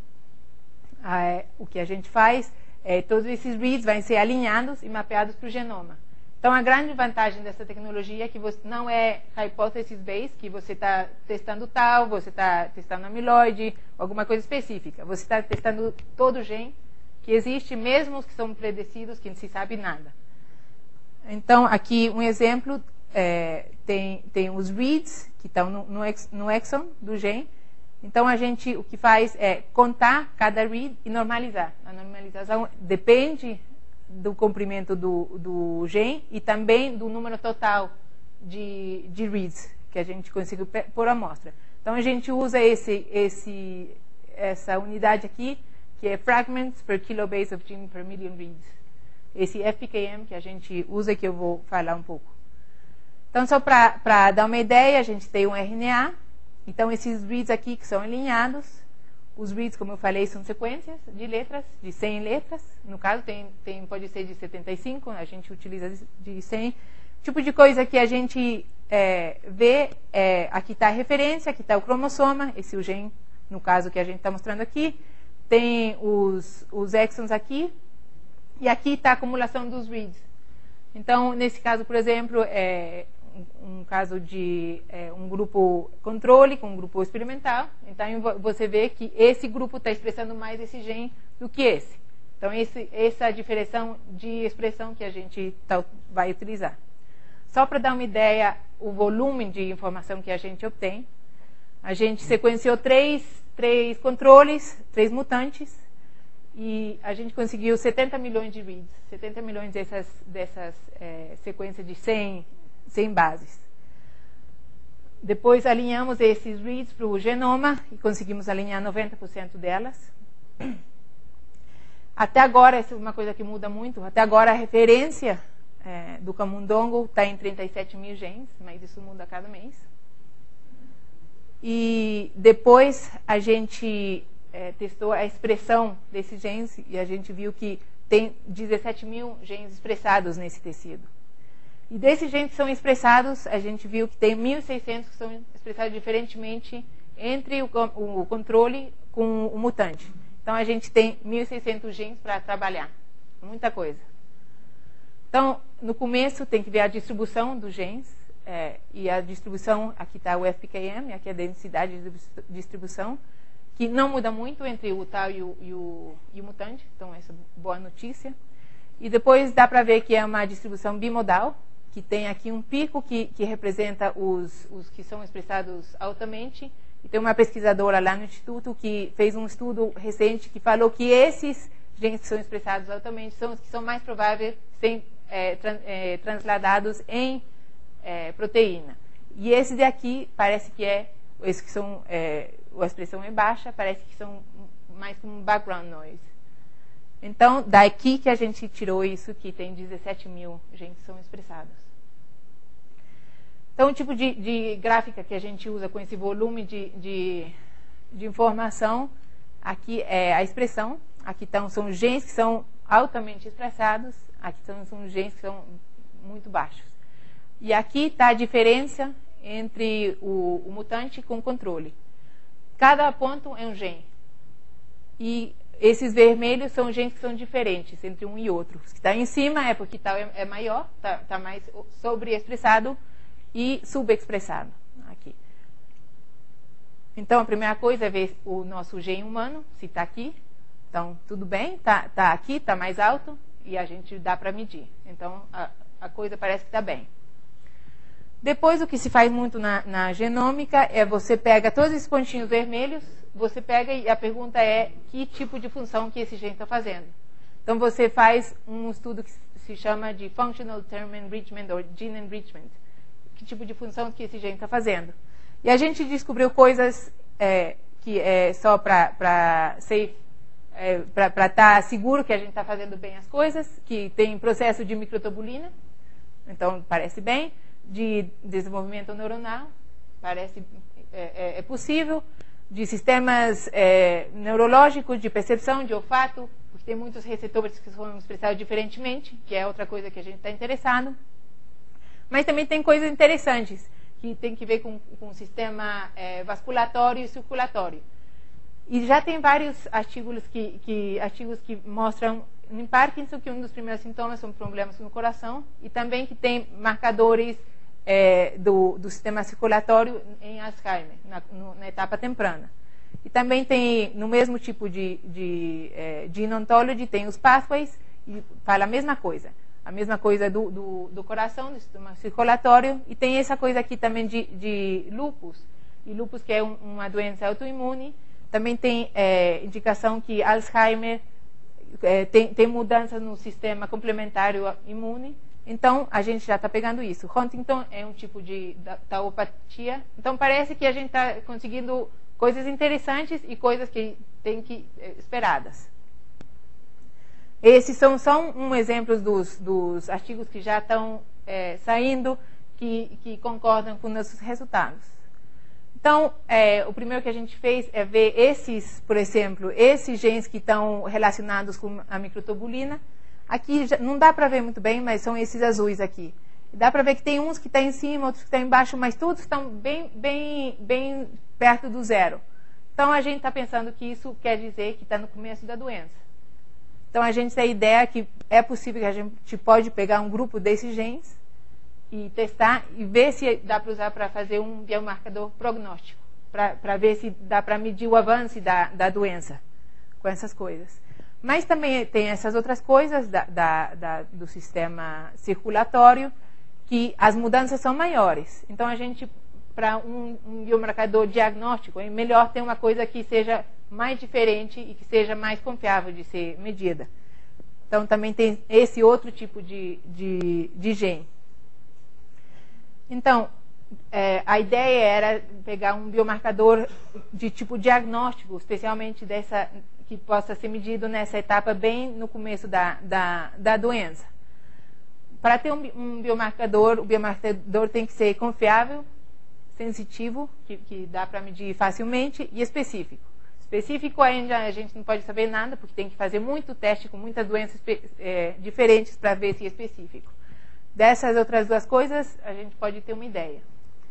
Ah, é, o que a gente faz é todos esses reads vão ser alinhados e mapeados para o genoma. Então, a grande vantagem dessa tecnologia é que você não é hypothesis-based, que você está testando tal, você está testando amiloide, alguma coisa específica. Você está testando todo o gene que existe, mesmo os que são predecidos, que não se sabe nada. Então, aqui um exemplo, é, tem, tem os reads, que estão no, no, ex, no exon do gene. Então, a gente, o que faz é contar cada read e normalizar. A normalização depende do comprimento do, do gene e também do número total de, de reads que a gente conseguiu por amostra. Então, a gente usa esse, esse, essa unidade aqui, que é fragments per kilobase of gene per million reads. Esse F P K M que a gente usa, que eu vou falar um pouco. Então, só para dar uma ideia, a gente tem um R N A. Então, esses reads aqui que são alinhados, os reads, como eu falei, são sequências de letras, de cem letras. No caso, tem, tem, pode ser de setenta e cinco, a gente utiliza de cem. Tipo de coisa que a gente é, vê, é, aqui está a referência, aqui está o cromossoma, esse é o gene, no caso que a gente está mostrando aqui. Tem os, os exons aqui, e aqui está a acumulação dos reads. Então, nesse caso, por exemplo, é um, um caso de é, um grupo controle com um grupo experimental. Então, você vê que esse grupo está expressando mais esse gene do que esse. Então, esse, essa é a diferença de expressão que a gente tá, vai utilizar. Só para dar uma ideia, o volume de informação que a gente obtém, a gente sequenciou três, três controles, três mutantes, e a gente conseguiu setenta milhões de reads, setenta milhões dessas, dessas é, sequências de cem, cem bases. Depois alinhamos esses reads para o genoma e conseguimos alinhar noventa por cento delas. Até agora, essa é uma coisa que muda muito, até agora a referência é, do camundongo está em trinta e sete mil genes, mas isso muda a cada mês. E depois a gente é, testou a expressão desses genes e a gente viu que tem dezessete mil genes expressados nesse tecido. E desses genes que são expressados, a gente viu que tem mil e seiscentos que são expressados diferentemente entre o, o controle com o mutante. Então, a gente tem mil e seiscentos genes para trabalhar. Muita coisa. Então, no começo, tem que ver a distribuição dos genes. É, e a distribuição, aqui está o F P K M, aqui é a densidade de distribuição, que não muda muito entre o tal e o, e o, e o mutante. Então, essa é boa notícia. E depois dá para ver que é uma distribuição bimodal, que tem aqui um pico que, que representa os, os que são expressados altamente. E tem uma pesquisadora lá no Instituto que fez um estudo recente que falou que esses genes que são expressados altamente são os que são mais prováveis de serem é, trans, é, transladados em é, proteína. E esse daqui parece que é, esses que são, é, a expressão é baixa, parece que são mais como background noise. Então, daqui que a gente tirou isso, que tem dezessete mil genes que são expressados. Então, o tipo de, de gráfica que a gente usa com esse volume de, de, de informação, aqui é a expressão, aqui estão, são genes que são altamente expressados, aqui são, são genes que são muito baixos. E aqui está a diferença entre o, o mutante com o controle. Cada ponto é um gene. E esses vermelhos são genes que são diferentes entre um e outro. Os que está em cima é porque tal é, é maior, está tá mais sobreexpressado e subexpressado aqui. Então, a primeira coisa é ver o nosso gene humano, se está aqui. Então, tudo bem, está tá aqui, está mais alto e a gente dá para medir. Então, a, a coisa parece que está bem. Depois, o que se faz muito na, na genômica é você pega todos esses pontinhos vermelhos, você pega e a pergunta é que tipo de função que esse gene está fazendo. Então, você faz um estudo que se chama de Functional Term Enrichment ou Gene Enrichment. Que tipo de função que esse gene está fazendo. E a gente descobriu coisas é, que é só para ser... É, para estar seguro que a gente está fazendo bem as coisas, que tem processo de microtubulina, então parece bem, de desenvolvimento neuronal, parece é, é possível, de sistemas é, neurológicos, de percepção, de olfato, porque tem muitos receptores que são expressados diferentemente, que é outra coisa que a gente está interessado. Mas também tem coisas interessantes, que tem que ver com, com o sistema é, vasculatório e circulatório. E já tem vários artigos que, que, artigos que mostram em Parkinson que um dos primeiros sintomas são problemas no coração e também que tem marcadores é, do, do sistema circulatório em Alzheimer, na, no, na etapa temprana. E também tem, no mesmo tipo de, de é, Gene Ontology, tem os pathways e fala a mesma coisa. A mesma coisa do, do, do coração, do sistema circulatório. E tem essa coisa aqui também de, de lúpus. E lúpus que é um, uma doença autoimune. Também tem é, indicação que Alzheimer é, tem, tem mudanças no sistema complementar imune. Então, a gente já está pegando isso. Huntington é um tipo de tauopatia. Então, parece que a gente está conseguindo coisas interessantes e coisas que tem que é, esperadas. Esses são só um exemplo dos, dos artigos que já estão é, saindo, que, que concordam com nossos resultados. Então, é, o primeiro que a gente fez é ver esses, por exemplo, esses genes que estão relacionados com a microtubulina. Aqui já, não dá para ver muito bem, mas são esses azuis aqui. Dá para ver que tem uns que estão em cima, outros que estão embaixo, mas todos estão bem, bem, bem perto do zero. Então, a gente está pensando que isso quer dizer que está no começo da doença. Então, a gente tem a ideia que é possível que a gente pode pegar um grupo desses genes e testar e ver se dá para usar para fazer um biomarcador prognóstico, para ver se dá para medir o avanço da, da doença com essas coisas. Mas também tem essas outras coisas da, da, da, do sistema circulatório, que as mudanças são maiores. Então, a gente, para um, um biomarcador diagnóstico, é melhor ter uma coisa que seja mais diferente e que seja mais confiável de ser medida. Então, também tem esse outro tipo de, de, de gene. Então, é, a ideia era pegar um biomarcador de tipo diagnóstico, especialmente dessa, que possa ser medido nessa etapa bem no começo da, da, da doença. Para ter um, um biomarcador, o biomarcador tem que ser confiável, sensitivo, que, que dá para medir facilmente, e específico. Específico ainda a gente não pode saber nada, porque tem que fazer muito teste com muitas doenças é, diferentes para ver se é específico. Dessas outras duas coisas, a gente pode ter uma ideia.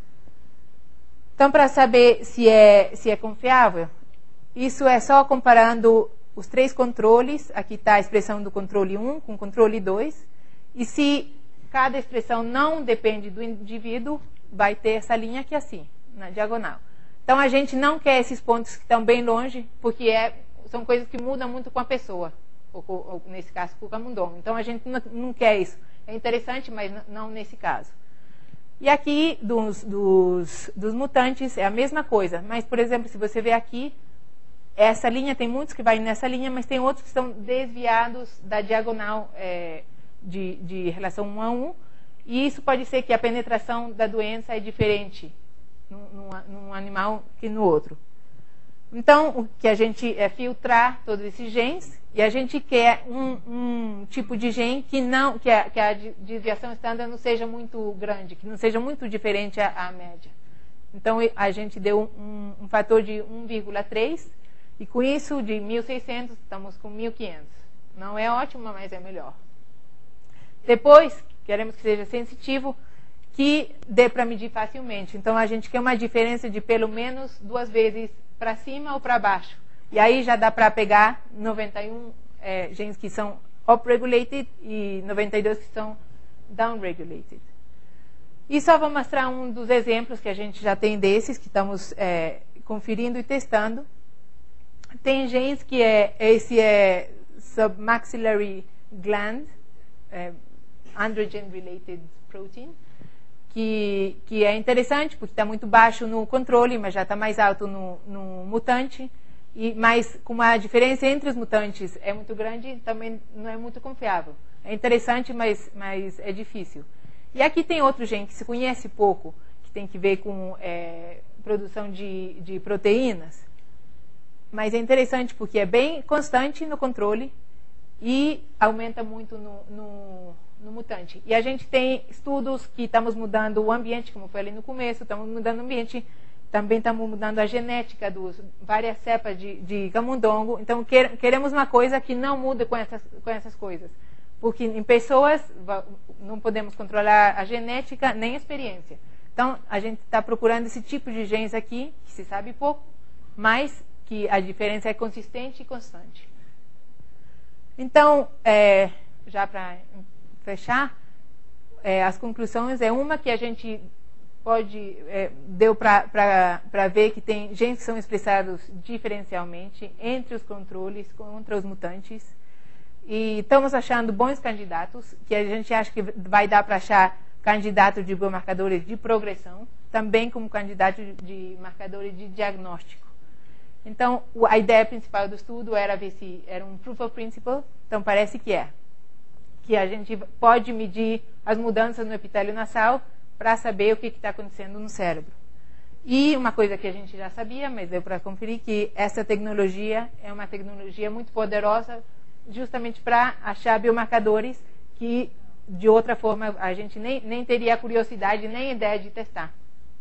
Então, para saber se é, se é confiável, isso é só comparando os três controles. Aqui está a expressão do controle um com o controle dois. E se cada expressão não depende do indivíduo, vai ter essa linha aqui assim, na diagonal. Então, a gente não quer esses pontos que estão bem longe, porque é, são coisas que mudam muito com a pessoa, ou, ou nesse caso, com o camundongo. Então, a gente não, não quer isso. É interessante, mas não nesse caso. E aqui, dos, dos, dos mutantes, é a mesma coisa. Mas, por exemplo, se você ver aqui, essa linha, tem muitos que vai nessa linha, mas tem outros que estão desviados da diagonal é, de, de relação um a um. E isso pode ser que a penetração da doença é diferente num, num, num animal que no outro. Então, o que a gente é filtrar todos esses genes, e a gente quer um, um tipo de gene que, não, que, a, que a desviação estándar não seja muito grande, que não seja muito diferente à, à média. Então, a gente deu um, um fator de um vírgula três, e com isso, de mil e seiscentos, estamos com mil e quinhentos. Não é ótimo, mas é melhor. Depois, queremos que seja sensitivo, que dê para medir facilmente. Então, a gente quer uma diferença de pelo menos duas vezes para cima ou para baixo. E aí já dá para pegar noventa e um é, genes que são upregulated e noventa e dois que são downregulated. E só vou mostrar um dos exemplos que a gente já tem desses, que estamos é, conferindo e testando. Tem genes que é, esse é submaxillary gland, é, androgen-related protein, que, que é interessante porque está muito baixo no controle, mas já está mais alto no, no mutante. E, mas com uma diferença entre os mutantes é muito grande, também não é muito confiável. É interessante, mas, mas é difícil. E aqui tem outro gene que se conhece pouco, que tem que ver com é, produção de, de proteínas. Mas é interessante porque é bem constante no controle e aumenta muito no, no, no mutante. E a gente tem estudos que estamos mudando o ambiente, como foi ali no começo, estamos mudando o ambiente. Também estamos mudando a genética dos várias cepas de, de camundongo. Então, quer, queremos uma coisa que não muda com essas, com essas coisas. Porque em pessoas não podemos controlar a genética nem a experiência. Então, a gente está procurando esse tipo de genes aqui, que se sabe pouco, mas que a diferença é consistente e constante. Então, é, já para fechar, é, as conclusões é uma que a gente... Pode, é, deu para ver que tem genes que são expressados diferencialmente entre os controles contra os mutantes. E estamos achando bons candidatos, que a gente acha que vai dar para achar candidatos de biomarcadores de progressão, também como candidato de marcadores de diagnóstico. Então, a ideia principal do estudo era ver se era um proof of principle, então parece que é. Que a gente pode medir as mudanças no epitélio nasal para saber o que está acontecendo no cérebro. E uma coisa que a gente já sabia, mas deu para conferir, que essa tecnologia é uma tecnologia muito poderosa justamente para achar biomarcadores que, de outra forma, a gente nem, nem teria curiosidade, nem ideia de testar.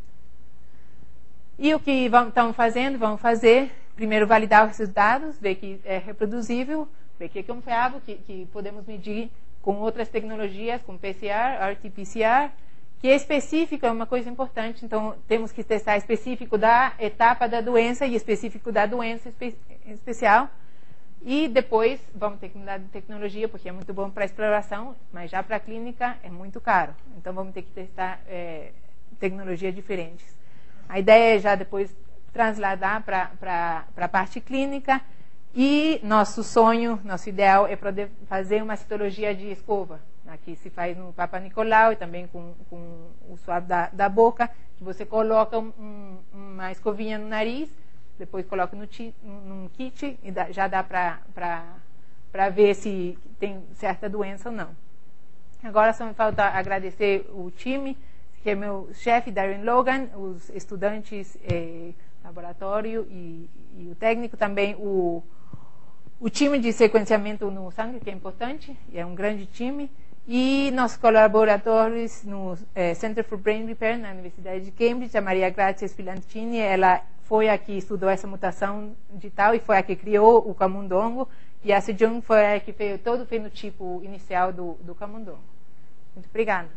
E o que estão fazendo? Vamos fazer, primeiro validar esses dados, ver que é reproduzível, ver que é confiável, que, que podemos medir com outras tecnologias, com P C R, R T P C R, que é específico, é uma coisa importante, então temos que testar específico da etapa da doença e específico da doença espe especial. E depois vamos ter que mudar de tecnologia, porque é muito bom para exploração, mas já para a clínica é muito caro. Então vamos ter que testar é, tecnologias diferentes. A ideia é já depois transladar para a parte clínica. E nosso sonho, nosso ideal é poder fazer uma citologia de escova. Aqui se faz no Papa Nicolau e também com, com o suave da, da boca, que você coloca um, uma escovinha no nariz, depois coloca no ti, num kit e dá, já dá para ver se tem certa doença ou não. Agora só me falta agradecer o time, que é meu chefe, Darren Logan, os estudantes, eh, laboratório e, e o técnico, também o, o time de sequenciamento no sangue, que é importante, e é um grande time, e nossos colaboradores no eh, Center for Brain Repair, na Universidade de Cambridge, a Maria Grazia Spilantini, ela foi a que estudou essa mutação de tal e foi a que criou o camundongo, e a Sejong foi a que fez todo o fenotipo inicial do, do camundongo. Muito obrigada.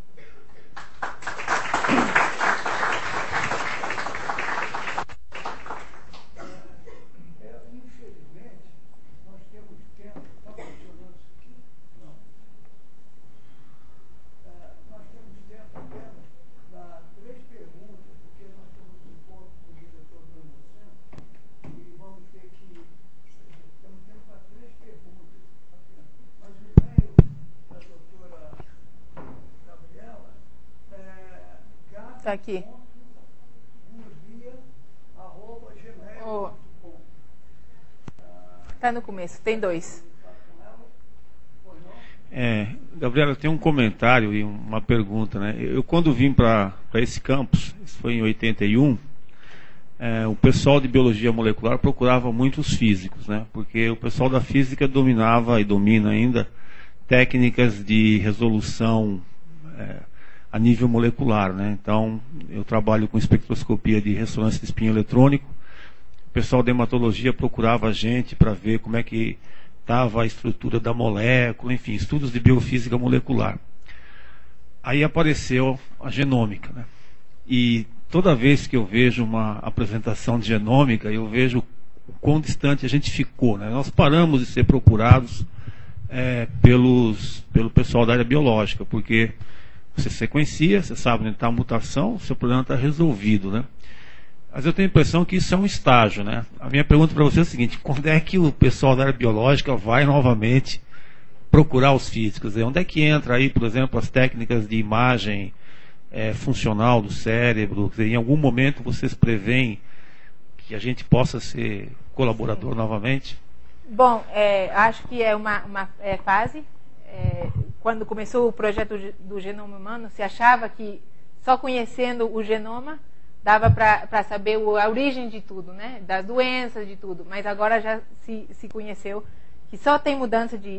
Está aqui. Está no começo, tem dois. É, Gabriela, eu tenho um comentário e uma pergunta, né? Eu, quando vim para esse campus, isso foi em oitenta e um, é, o pessoal de biologia molecular procurava muitos físicos, né? Porque o pessoal da física dominava e domina ainda técnicas de resolução é, a nível molecular, né? Então, eu trabalho com espectroscopia de ressonância de espinho eletrônico. O pessoal da hematologia procurava a gente para ver como é que estava a estrutura da molécula, enfim, estudos de biofísica molecular. Aí apareceu a genômica, né? E toda vez que eu vejo uma apresentação de genômica, eu vejo o quão distante a gente ficou, né? Nós paramos de ser procurados é, pelos, pelo pessoal da área biológica, porque você sequencia, você sabe onde está a mutação, o seu problema está resolvido, né? Mas eu tenho a impressão que isso é um estágio, né? A minha pergunta para você é o seguinte: quando é que o pessoal da área biológica vai novamente procurar os físicos? Onde é que entra aí, por exemplo, as técnicas de imagem é, funcional do cérebro? Quer dizer, em algum momento vocês preveem que a gente possa ser colaborador Sim. novamente? Bom, é, acho que é uma, uma é, fase. É, quando começou o projeto do genoma humano, se achava que só conhecendo o genoma dava para saber o, a origem de tudo, né? Das doenças, de tudo. Mas agora já se, se conheceu que só tem mudança de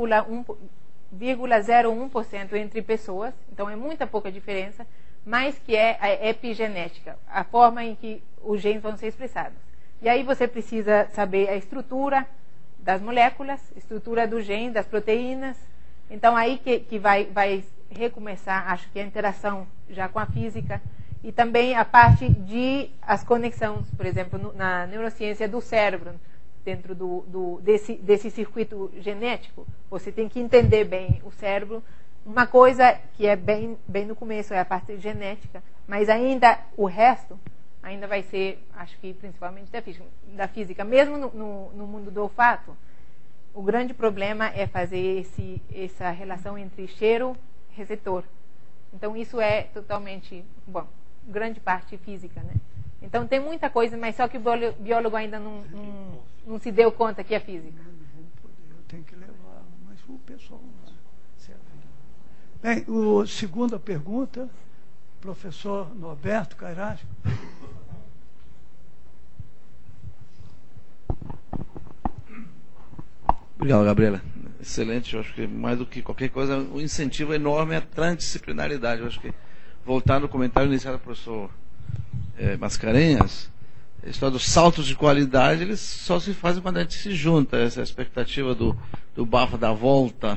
vírgula zero um por cento entre pessoas, então é muita pouca diferença, mas que é a epigenética, a forma em que os genes vão ser expressados. E aí você precisa saber a estrutura das moléculas, estrutura do gene, das proteínas. Então aí que, que vai, vai recomeçar, acho que a interação já com a física, e também a parte de as conexões, por exemplo, no, na neurociência do cérebro, dentro do, do, desse, desse circuito genético, você tem que entender bem o cérebro. Uma coisa que é bem, bem no começo é a parte genética, mas ainda o resto ainda vai ser, acho que principalmente da física. Da física. Mesmo no, no, no mundo do olfato, o grande problema é fazer esse, essa relação entre cheiro e receptor. Então isso é totalmente, bom, grande parte física, né? Então tem muita coisa, mas só que o biólogo ainda não, não, não se deu conta que é física. Eu tenho que levar, mas o pessoal não vai. Bem, o, segunda pergunta, professor Norberto Cairasco. Obrigado, Gabriela. Excelente. Eu acho que mais do que qualquer coisa, o incentivo enorme é a transdisciplinaridade. Eu acho que, voltar no comentário inicial do professor é, Mascarenhas, a história dos saltos de qualidade, eles só se fazem quando a gente se junta. Essa expectativa do, do Bafo dar volta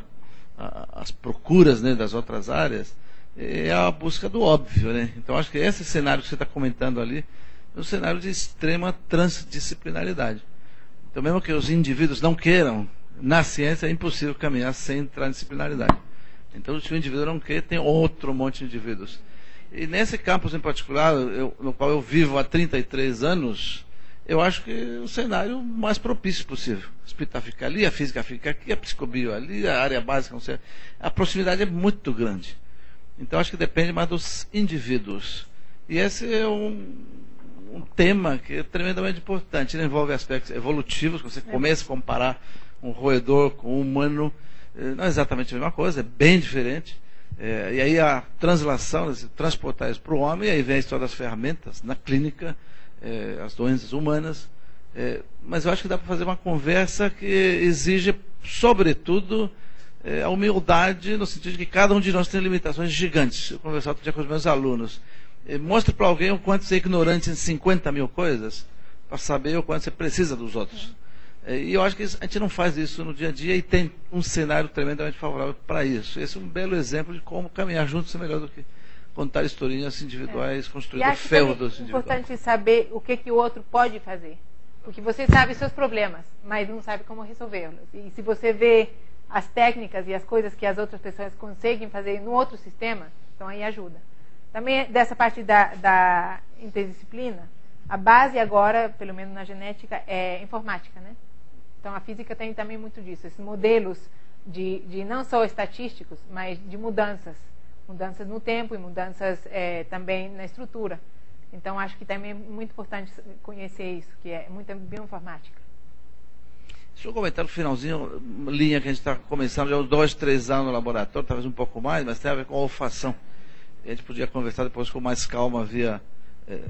às procuras, né, das outras áreas, é a busca do óbvio, né? Então acho que esse cenário que você está comentando ali é um cenário de extrema transdisciplinaridade. Então mesmo que os indivíduos não queiram, na ciência é impossível caminhar sem transdisciplinaridade. Então se o indivíduo não quer, tem outro monte de indivíduos. E nesse campus em particular, eu, no qual eu vivo há trinta e três anos, eu acho que o cenário mais propício possível. O hospital fica ali, a física fica aqui, a psicobio ali, a área básica, não sei. A proximidade é muito grande. Então acho que depende mais dos indivíduos. E esse é um, um tema que é tremendamente importante. Ele envolve aspectos evolutivos, você começa a comparar um roedor com um humano, não é exatamente a mesma coisa, é bem diferente. É, e aí a translação, transportar isso para o homem, e aí vem a história das ferramentas na clínica, é, as doenças humanas. É, mas eu acho que dá para fazer uma conversa que exige, sobretudo, é, a humildade, no sentido de que cada um de nós tem limitações gigantes. Eu conversava outro dia com os meus alunos. É, mostre para alguém o quanto você é ignorante em cinquenta mil coisas, para saber o quanto você precisa dos outros. E eu acho que a gente não faz isso no dia a dia e tem um cenário tremendamente favorável para isso. Esse é um belo exemplo de como caminhar juntos é melhor do que contar historinhas individuais, é. construindo feudos individuais. É importante saber o que, que o outro pode fazer. Porque você sabe seus problemas, mas não sabe como resolvê-los. E se você vê as técnicas e as coisas que as outras pessoas conseguem fazer no outro sistema, então aí ajuda. Também dessa parte da, da interdisciplina, a base agora, pelo menos na genética, é informática, né? Então, a física tem também muito disso, esses modelos de, de não só estatísticos, mas de mudanças. Mudanças no tempo e mudanças é, também na estrutura. Então, acho que também é muito importante conhecer isso, que é muita bioinformática. Deixa eu comentar no finalzinho, uma linha que a gente está começando já há uns dois, três anos no laboratório, talvez um pouco mais, mas tem a ver com a olfação. A gente podia conversar depois com mais calma via é, é,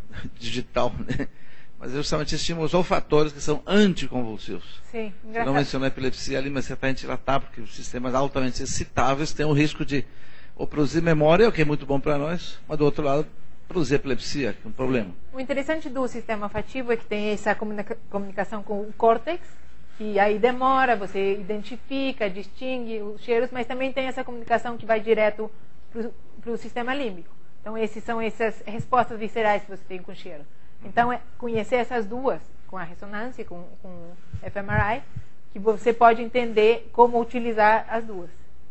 digital, né? Mas é justamente estímulos olfatórios que são anticonvulsivos. Sim, Você engraçado. não mencionou a epilepsia ali, mas você está dilatar, porque os sistemas altamente excitáveis têm o risco de ou produzir memória, o que é muito bom para nós, mas do outro lado, produzir epilepsia, que é um problema. O interessante do sistema olfativo é que tem essa comunica comunicação com o córtex, que aí demora, você identifica, distingue os cheiros, mas também tem essa comunicação que vai direto para o sistema límbico. Então, essas são essas respostas viscerais que você tem com o cheiro. Então, é conhecer essas duas, com a ressonância, com o F M R I, que você pode entender como utilizar as duas.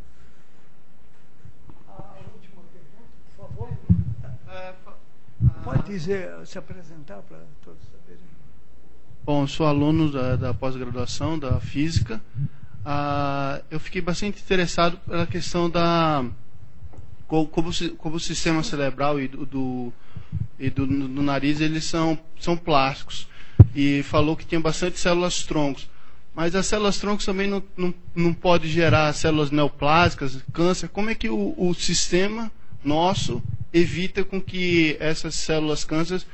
A última pergunta, por favor. Pode dizer, se apresentar para todos saberem. Bom, eu sou aluno da, da pós-graduação, da física. Ah, eu fiquei bastante interessado pela questão da como, como o sistema cerebral e do, do, e do, do nariz, eles são, são plásticos. E falou que tinha bastante células troncos. Mas as células troncos também não, não, não pode gerar células neoplásicas, câncer. Como é que o, o sistema nosso evita com que essas células câncer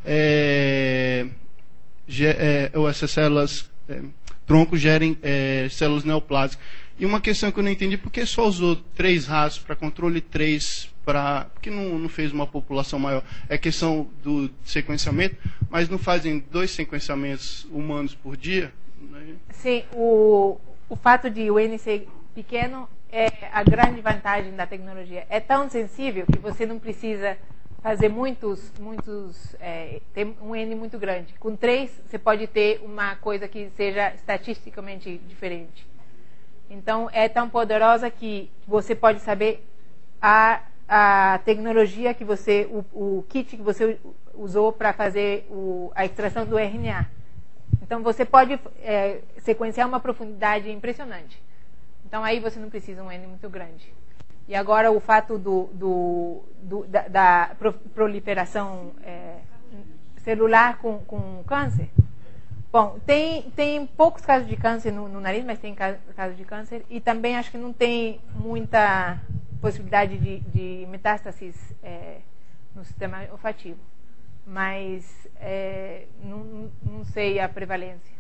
é, é, ou essas células é, troncos gerem é, células neoplásicas? E uma questão que eu não entendi, por que só usou três ratos para controle, três para... Por que não, não fez uma população maior? É questão do sequenciamento, mas não fazem dois sequenciamentos humanos por dia? Sim, o, o fato de o N ser pequeno é a grande vantagem da tecnologia. É tão sensível que você não precisa fazer muitos, muitos é, ter um N muito grande. Com três, você pode ter uma coisa que seja estatisticamente diferente. Então, é tão poderosa que você pode saber a, a tecnologia que você, o, o kit que você usou para fazer o, a extração do R N A. Então, você pode é, sequenciar uma profundidade impressionante. Então, aí você não precisa um N muito grande. E agora, o fato do, do, do, da, da proliferação é, celular com, com câncer. Bom, tem, tem poucos casos de câncer no, no nariz, mas tem casos de câncer. E também acho que não tem muita possibilidade de, de metástases é, no sistema olfativo. Mas é, não, não sei a prevalência.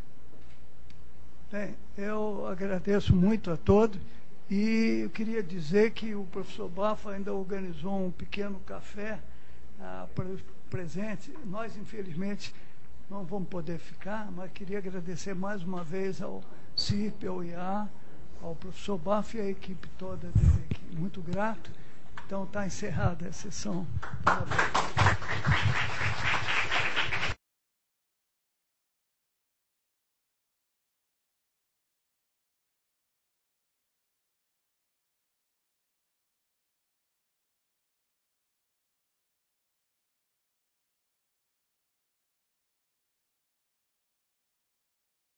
Bem, eu agradeço muito a todos e eu queria dizer que o professor Baffa ainda organizou um pequeno café ah, para os presentes. Nós, infelizmente, não vamos poder ficar, mas queria agradecer mais uma vez ao C I R P, ao I A, ao professor Baffa e à equipe toda dele aqui. Muito grato. Então, está encerrada a sessão. Parabéns.